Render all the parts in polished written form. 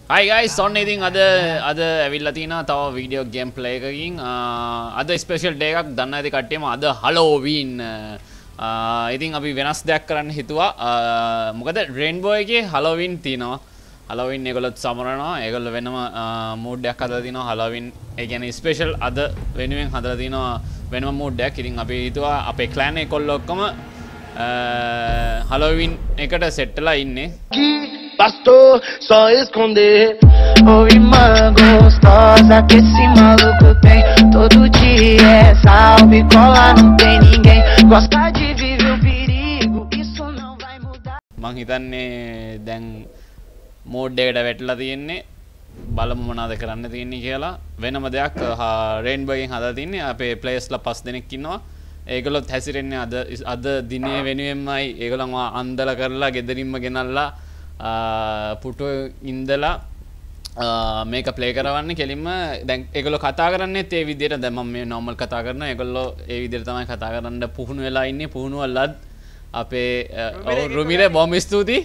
Hi guys, ඔන්න ඉතින් අද ඇවිල්ලා තිනවා තව වීඩියෝ ගේම් ප්ලේ එකකින්. අද ස්පෙෂල් ඩේ එකක් දන්න ඇති කට්ටියම අද හලෝවීන්. ඉතින් අපි වෙනස් දෙයක් කරන්න හිතුවා. මොකද රේන්බෝ එකේ හලෝවීන් තියෙනවා. හලෝවීන් ඒගොල්ලොත් සමරනවා. ඒගොල්ලෝ වෙනම මූඩ් එකක් හදලා තිනවා හලෝවීන්. ඒ කියන්නේ ස්පෙෂල් අද වෙනුවෙන් හදලා තිනවා වෙනම මූඩ් එකක්. ඉතින් අපි හිතුවා අපේ ක්ලෑන් එක කොල්ලෝ ඔක්කොම හලෝවීන් එකට සෙට් වෙලා ඉන්නේ. Bastou só esconder. Oi, irmã gostosa que esse maluco tem. Todo dia é salve, cola, não tem ninguém. Gosta de viver o perigo, isso não vai mudar. මං හිතන්නේ දැන් මෝඩ් එකට වැටලා තියෙන්නේ. බලමු මොනවද කරන්න තියෙන්නේ කියලා. වෙනම දෙයක් රේන්බෝ එකෙන් හදලා තින්නේ. අපේ ප්ලේයර්ස්ලා 5 දෙනෙක් ඉන්නවා. ඒගොල්ලොත් හැසිරෙන්නේ අද දිනේ වෙනුවෙන්මයි. ඒගොල්ලන්ව අන්දලා කරලා ගෙදරින්ම ගෙනල්ලා පුටු ඉඳලා මේක ප්ලේ කරවන්නේ කෙලින්ම දැන් ඒගොල්ලෝ කතා කරන්නේත් ඒ විදිහට දැන් මම මේ නෝමල් කතා කරනවා ඒගොල්ලෝ ඒ විදිහට තමයි කතා කරන්න පුහුණු වෙලා ඉන්නේ පුහුණුවලත් අපේ රුමිරේ බොම් ස්තුතියි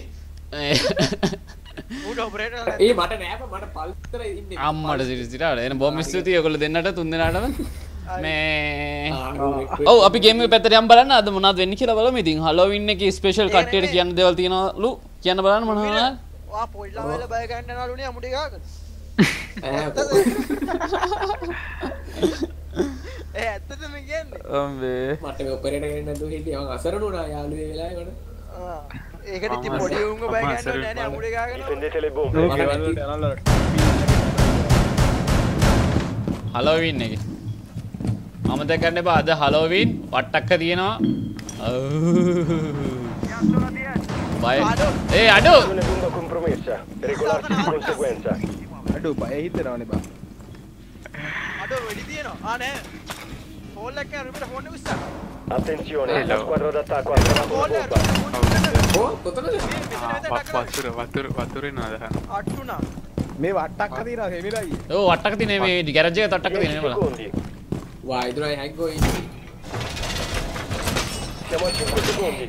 ඌට ඔපරේටර් ඒ මට නෑ මට පල්තර ඉන්නේ අම්මට සිරිසිරාට එන බොම් ස්තුතියි ඔයගොල්ලෝ දෙන්නට තුන් දෙනාටම මේ ඔව් අපි ගේම් එක පැත්තට යම් බලන්න අද මොනවද වෙන්නේ කියලා බලමු ඉතින් හලෝවින් එකේ ස්පෙෂල් කට්ටියට කියන්න දේවල් තියෙනවලු කියන්න බලන්න මොනවද වා පොල්ලා වෙලා බය ගන්න යනවලුනේ අමුඩි ගාගෙන ඇත්තටම කියන්නේ අම්බේ මට ඔපරේටර් කෙනෙක් නැතුව හිටියේ මං අසරණ වුණා යාළුවේ වෙලාවේ මට ඒකට ඉතින් පොඩි උන්ව බය ගන්න නෑනේ අමුඩි ගාගෙන හලෝවින් එකේ අමතක කරන්න එපා අද හලෝවින් වට්ටක්ක තියෙනවා බය ඒ අඩෝ අඩෝ බය හිතනවනේ බා අඩෝ වෙඩි තියෙනවා නෑ ෆෝල් එක රුමිට ෆෝන් එක උස්සා Attenzione, la squadra d'attacco ha trovato una bomba. ඕ කොතනද වතුරේ නේද අට්ටුනා මේ වට්ටක්ක තියනවා හෙමිරයි ඔව් වට්ටක්ක තියෙන මේ ගෑරේජ් එකේ වට්ටක්ක තියෙන නේ බලන්න Secondi. වයිද්‍රයි හැංගෝ ඉන්නේ Siamo a 5 secondi.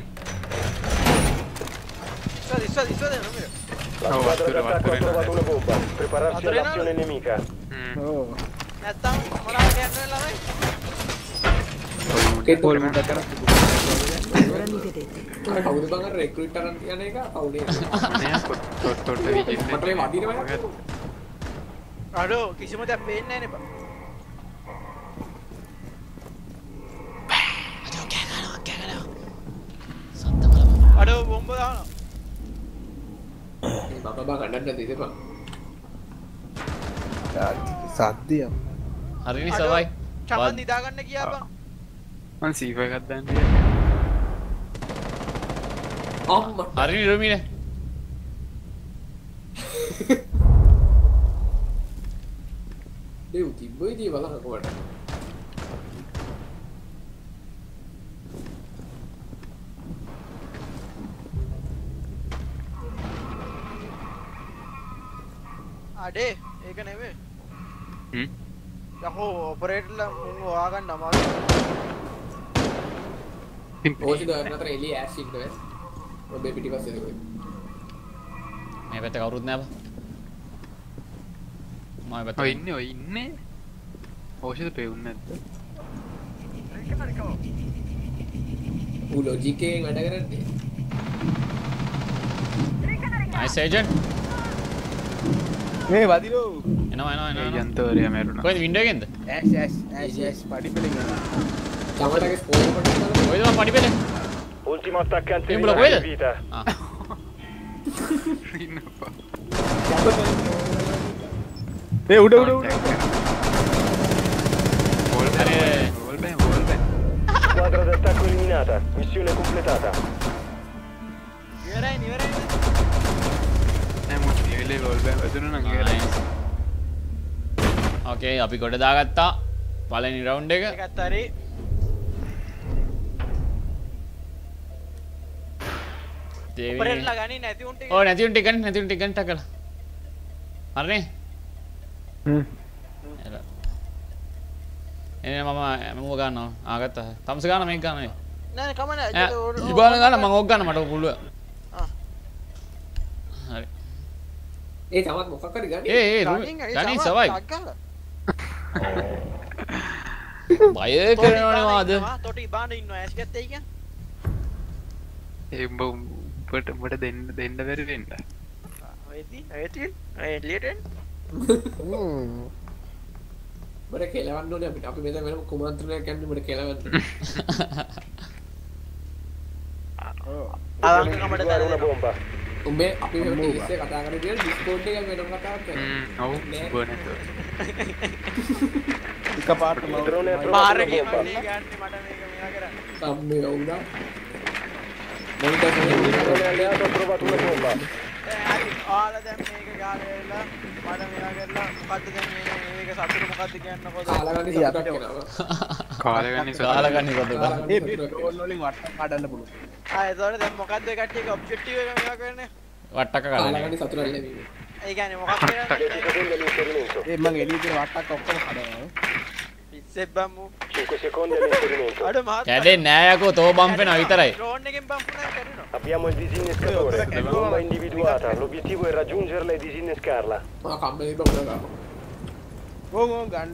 ඉස්සද රුමිට La squadra d'attacco ha trovato una bomba. Prepararsi all'azione nemica. ඕ නැත්තම් මොනවා කියන්න ළමයි පොල් මුඩ කර කවුද බං අර රික්‍රූට් අරන් යන එක කවුද තොට්ටොට විජිත් මට මේ වදිනවා අඩෝ කිසිම දෙයක් පේන්නේ නෑනේ බං අඩෝ බොම්බ දානවා බබා කඩන්න දෙදපන් සද්දිය හරිනේ සවයි චමන් නිදාගන්න ගියා බං මං සීෆ එකක් දාන්න අම්මා හරිනේ රුමිනේ දෙව් තිබ්බයිදී බලන්න කොහොමද අඩේ ඒක නෙමෙයි යහෝ ඔපරේටර්ලා මුන් හොයාගන්න අමාරුයි ඕසි ගන්න අතර එළිය ඇෂ් ඉන්න බෑ ඔබේ පිටිපස්සේ දෙකයි මේ පැත්ත කවුරුත් නෑ බා මම පැත්ත ඔය ඉන්නේ ඕෂිත පෙවුන්නේ නැද්ද ඌ ලොජික් එකෙන් වැඩ කරන්නේ නයිස් ඒජන්ට් මේ වදිනෝ එනවා යන්තෝරයා මැරුණා කොහෙද වින්ඩෝ එකෙන්ද ඇස් පඩිපෙලින් තමටගේ ස්පෝන් පටන් කොහෙද මම පඩි පෙලේ Ultimo attaccante Embolo, rimane puede? in vita. මේ උඩ Squadra d'attacco eliminata. Missione completata. ඉවරයි නෑ මුත් ඉවිලේ වෝල් බෑ වදුන නම් ඉවරයි ඕකේ අපි ගොඩ දාගත්තා පළවෙනි රවුන්ඩ් එක ඒකත් හරි ඔපරේටර්ලා ගන්නේ නැති උන්ට ඕ නැති උන්ට ගන්න ටකලා හරිනේ එනේ මම මම ගන්නවා ආගත්තා තම්ස ගන්න මේක ගන්න නෑ කමන්නේ ඉබාල ගන්න මම ඕක ගන්න මට පුළුවන් හරි ඒ තමත් මොකක් හරි ගන්නේ. ගනී සවයි. බය කරනවද? තොට ඉබාන ඉන්නවා ඇස් ගත්තේ කියන්නේ. ඒ උඹට දෙන්න බැරි වෙන්න. ඇති එලියට මට කෙලවන්න ඕනේ අපිට. අපි මෙතන වෙන කුමන්ත්‍රණයක් ගන්න මට කෙලවන්න. ආවංකමට una bomba. උඹේ අපි මේ ටීස් එක කතා කරලා තියෙන Discord එකෙන් වෙනම කතාවක් කරනවා. ඔව් බොනට. එකපාරටම Drone è පාරේ approvato una bomba. ගන්නේ මට මේක මෙයා කරා. සම්මේ වුණා. Drone alleato ha trovato una bomba. හරි ඔයාලා දැන් මේක ගාලා එලා මට මෙයා කරලා මොකද්ද දැන් මේක සතුට මොකද්ද කියන්නකොද? කාලගන්නේ සතුටක් වෙනවා. කාලගන්නේ කාලගන්නේ කොටද? ඒ ඩ්‍රෝන් වලින් වට්ටක් කඩන්න පුළුවන්. එතකොට දැන් මොකද්ද ඒ කට්ටියගේ ඔබ්ජෙක්ටිව් එක මෙයා කරන්නේ? වට්ටක කඩන. කාලගන්නේ සතුට ලැබීම. ඒ කියන්නේ මොකක්ද කියන්නේ? 10 secondi all'inserimento. ඒ මං එළිය තියෙන වට්ටක් ඔක්කොම කඩනවා. පිස්සෙක් බම්මු. 5 secondi all'inserimento. අඩ මහත් කැඩෙන්නේ නෑ යකෝ තෝ බම්ප් වෙනවා විතරයි. ඩ්‍රෝන් එකෙන් බම්පු නැහැ කරිනවා. Abbiamo il disinnescatore. Bomba individuata. L'obiettivo è raggiungerla e disinnescarla. මම කම්මලේ බවුනා. ඕන් ගන්න.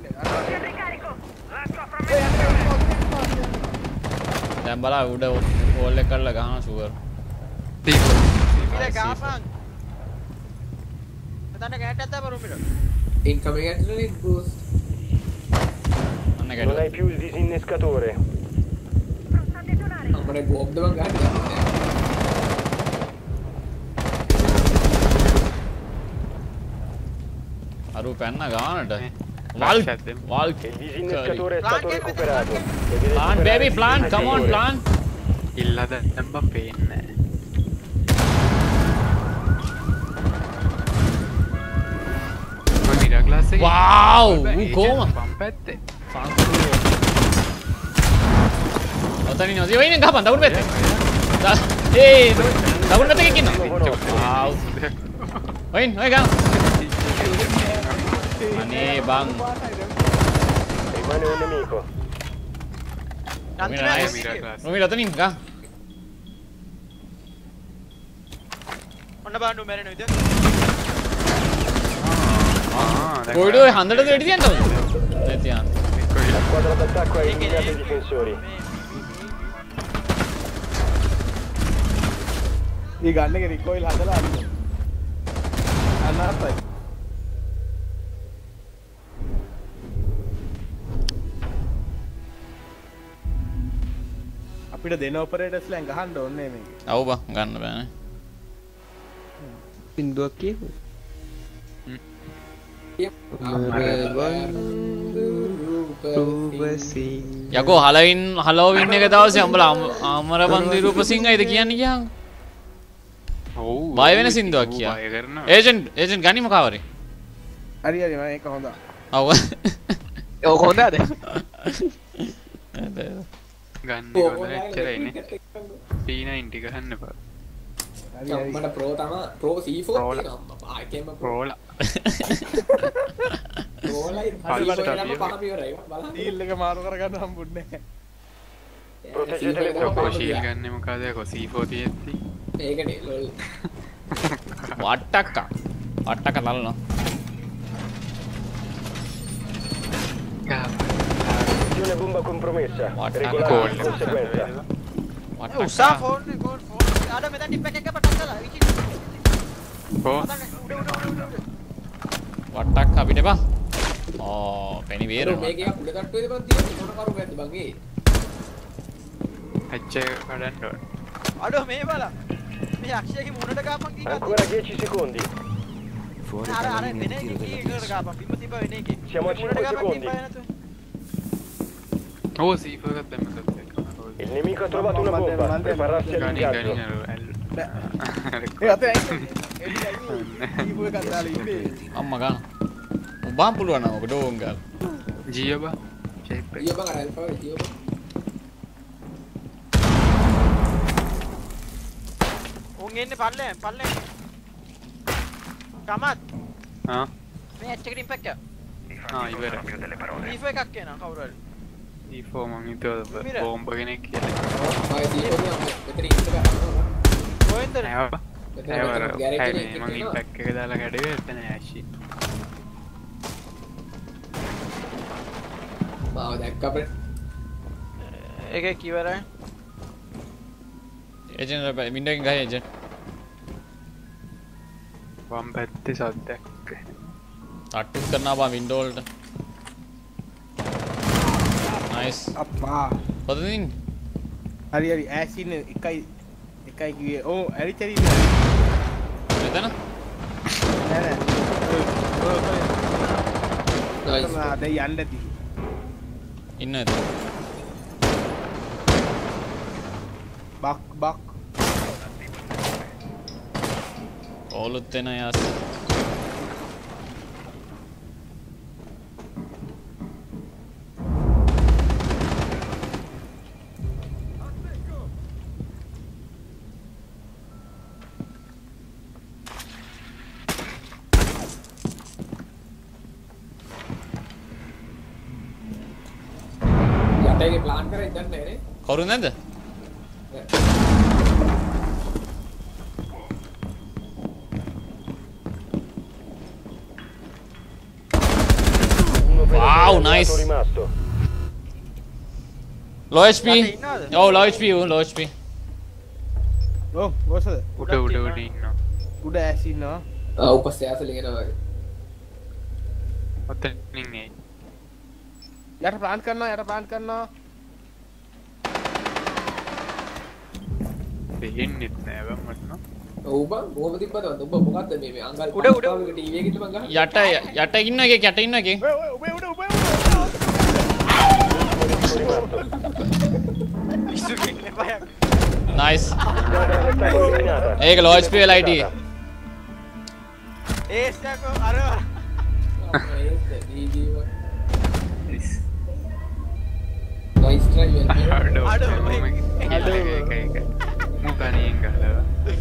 දැන් බලා උඩ හෝල් එක කරලා ගහනවා ෂුගර්. ඉතින් ගාපන්. මෙතන කැටයක් දාපන් රුමිට. ඉන්කමින් ඇටලේ බූස්. අන්න Non කැඩුවා. hai più il disinnescatore. අපේ බෝම්බ් දෙවන් ගන්න. අරු පැන්න ගානට. වල් වල් Il disinnescatore è stato recuperato. plant baby plant come on plant. ඉල්ලද දැම්බම් පේන්නේ. ඔය මිරක්ලාස් එකේ wow කොහොම පම්පැත්තේ. ඔතනින් ඔය වෙන්නේ ගහපන් දකුණු පැත්තේ. ඒ දකුණු පැත්තේ කෙනෙක් ඉන්නවා. wow වයින් ඔය ගන්න. අනේ බං Rimane un nemico. මිරක්ලාස්. රුමිල ඔතනින් ගහ. ඔන්න බලන්න මැරෙන විදිය. කොයිඩෝ ඔය හන්දට දෙඩි තියන්නද? දැන් තියන්න. La squadra d'attacco ha eliminato i difensori. මේ ගන්න එක රිකෝයිල් හදලා අන්න. අනාතයි. අපිට දෙන ඔපරේටර්ස්ලෙන් ගහන්න ඕනේ මේක. ඔව් බං ගන්න බෑනේ. බින්දුවක් කියපු. යකෝ හලෝවින් එක දවසේ උඹලා අමරබන්දි රූපසිංහයිද කියන්නේ කියන්. ඔව් බය වෙන සින්දුවක් කියා. බය කරනවා. ඒජන්ට් ගනිම කවරේ. හරි හරි මම ඒක හොඳයි. ඔව්. ඕක හොඳද? ගන්න කොහොමද එච්චරයිනේ. P90 ගහන්න එපා. මට ප්‍රෝ තමයි ප්‍රෝ C4 තියෙනවා. ආයෙම රෝලා. ප්‍රෝලයි පල්ලට පහම අපි. ඉවරයි. බලන්න. ඩීල් එක මාරු කරගන්න හම්බුන්නේ නැහැ. Proteggete le ඔකෝ troppe. ශීල් ගන්න මොකද කො C4 තියෙද්දි. ඒකනේ ලොල්. වට්ටක්ක තල්නවා. Posizione bomba compromessa. What? Regolare di conseguenza. උසා ෆෝන් එක ෆෝන් ආඩ මෙතන ටිප් එකක් පටන් ගලා විචි. කො වට්ටක්ක අපිට එපා. ඕ පෙනි වේරනවා. මේකේ උඩ තට්ටුවේද බං තියෙන්නේ මොන කරුවක්ද බං ඒ? ඇච්ච කඩන්න ඕන. අඩ මේ බලා. මේ අක්ෂයගේ මුණට ගාපන් කීකද? Ancora 10 secondi. අර වෙන එකකට ගාපන් බිම තිබ්බ වෙන එකේ. Siamo a 5 secondi. O C4 එකක් දැම්ම සත්. Il nemico ha trovato una bomba. Prepararsi all'ingaggio. ඒ අතේ ඇයි ඊපුව එකක් දාලා ඉන්නේ. අම්මා ගන්න. උඹම් පුළුවන් නම් ඔක ඩෝන් ගාලා. ජීය බා ෂේප් එක. ඊය බං අර ඇල්ෆා එක ඊය බං. උන් එන්නේ පල්ලෙන් කමත් ආ මේ ඇච් එකට ඉම්පැක්ට් එක. ඉවරයි. ඊෆෝ එකක් කියනවා කවුරු හරි. C4 මං හිතුවා බෝම්බ කෙනෙක් කියලා. ආයෙ C4 මෙතන ඉන්න බෑ. කොහෙන්ද? නෑ මං ඉම්පැක්ට් එක දාලා කැඩුවේ එතන ඇෂි. මාව දැක්ක අපේ. ඒකේ කිවරයි. ඒජන්ට් වින්ඩෝ එකෙන් ගහේ ඒජන්ට්. වම් පැත්තේ සද්දයක්. තට්ටු කරනවා බා වින්ඩෝ වලට. නයිස්. අප්පා. කොතනද ඉන්නේ? හරි හරි ඇස් ඉන්නේ එකයි කිව්වේ. ඕ ඇරි චරි මෙතන? නෑ නෑ. නයිස්. දැන් යන්න ඇති. ඉන්න ඇත. බක්. ඕලුත් එන යස්. යටේ ප්ලාන් කරලා ඉඳන් නෑනේ. කවුරු නැද්ද? Wow, nice. Low HP. Oh, low HP. ඕ කොහොසද? උඩ ඉන්නවා. උඩ ඇස් ඉන්නවා. උපස්සේ ඇසලෙන් එනවා වගේ. ඔතනින් නේ. යට ප්ලාන් කරනවා. දෙහෙන්නෙත් නෑ බං මට නම්. ඔව් බං කොහොමද තිබ්බද ඔබ මොකද්ද මේ අංගල් උඩ ටීවී එකේ මං ගහන්නේ. යට ඉන්න එකේ ඉස්සු කෙන්නේ බයක්. Nice. ඒක low HP වෙලා හිටියේ. ඒස්සකෝ අර නයිස් try වෙන්නේ. අඩෝ ඒක මුකණියෙන් ගහලා.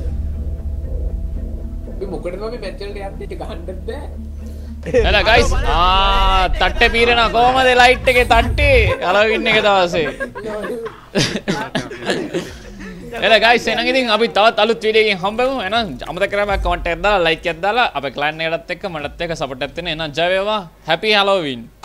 මේ මොකටද මේ මැච් වලට යන්නේ ගහන්නත් බෑ. එලා guys තට්ටේ පීරනවා කොහමද ලයිට් එකේ තට්ටේ හලෝවින් එක දවසේ එලා guys එහෙනම් ඉතින් අපි තවත් අලුත් වීඩියෝ එකකින් හම්බෙමු එහෙනම් අමතක කරලා කමෙන්ට් එකක් දාලා ලයික් එකක් දාලා අපේ ක්ලෑන් එකටත් එක්ක මටත් එක්ක සපෝට් එකක් දෙන්න එහෙනම් ජය වේවා හැපි හලෝවින්